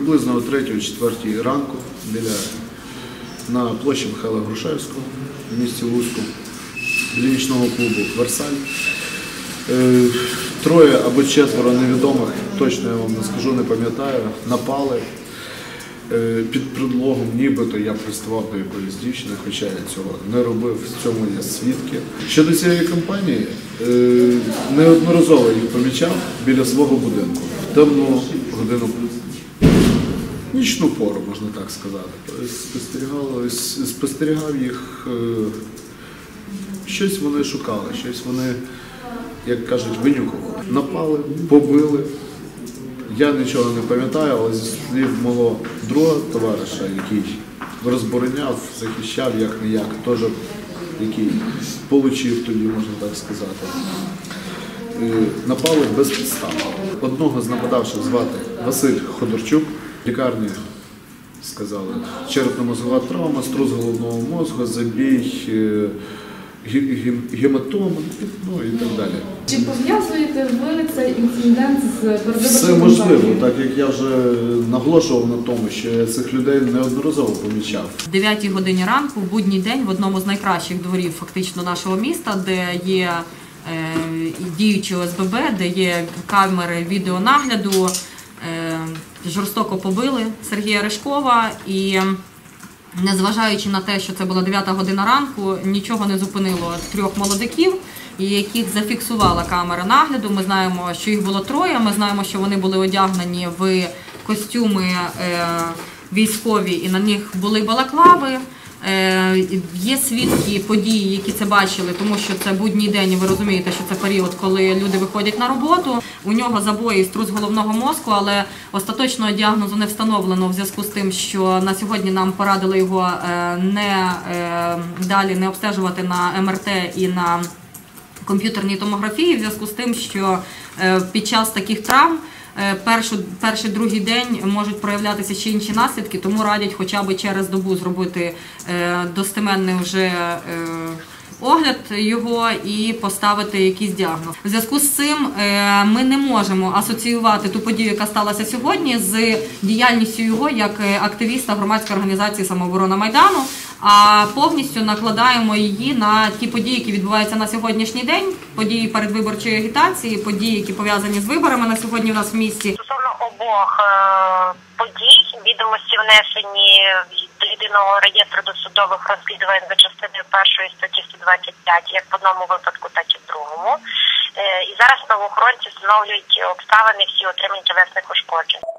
Приблизно о 3-4 ранку на площі Михайла Грушевського в місті Луцьку біля нічного клубу «Версаль» 3 або 4 невідомих, точно я вам не скажу, не пам'ятаю, напали під предлогом, нібито я приставав до якоїсь дівчини, хоча я цього не робив, в цьому є свідки. Щодо цієї кампанії, неодноразово їх помічав біля свого будинку, в темну годину, нічну пору, можна так сказати. Спостерігав їх, щось вони шукали, щось вони, як кажуть, винюхували. Напали, побили. Я нічого не пам'ятаю, але зі слів мого друга товариша, який розбороняв, захищав як-не-як, теж який получив тоді, можна так сказати, напали без підстав. Одного з нападавших звати Василь Ходорчук. В лікарні сказали, черепно-мозгова травма, струс головного мозку, забій, гематома, ну і так далі. Чи пов'язуєте ви цей інцидент з передвиборчою Все можливо, так як я вже наголошував на тому, що я цих людей неодноразово помічав. В 9 годині ранку, в будній день, в одному з найкращих дворів фактично нашого міста, де є діючі ОСББ, де є камери відеонагляду, жорстоко побили Сергія Ришкова і, незважаючи на те, що це була 9 година ранку, нічого не зупинило 3 молодиків, яких зафіксувала камера нагляду. Ми знаємо, що їх було 3, ми знаємо, що вони були одягнені в костюми військові і на них були балаклави. Є свідки події, які це бачили, тому що це будній день, і ви розумієте, що це період, коли люди виходять на роботу. У нього забої, струс головного мозку, але остаточного діагнозу не встановлено в зв'язку з тим, що на сьогодні нам порадили його далі не обстежувати на МРТ і на комп'ютерній томографії, в зв'язку з тим, що під час таких травм перший, другий день можуть проявлятися ще інші наслідки, тому радять хоча б через добу зробити достеменний вже огляд його і поставити якийсь діагноз. У зв'язку з цим ми не можемо асоціювати ту подію, яка сталася сьогодні, з діяльністю його як активіста громадської організації «Самооборона Майдану», а повністю накладаємо її на ті події, які відбуваються на сьогоднішній день, події передвиборчої агітації, події, які пов'язані з виборами на сьогодні у нас в місті. Стосовно обох подій, відомості внесені до єдиного реєстру досудових розслідувань за частиною 1 статті 125, як в одному випадку, так і в другому. І зараз правоохоронці встановлюють обставини всі отримані тілесних ушкоджень.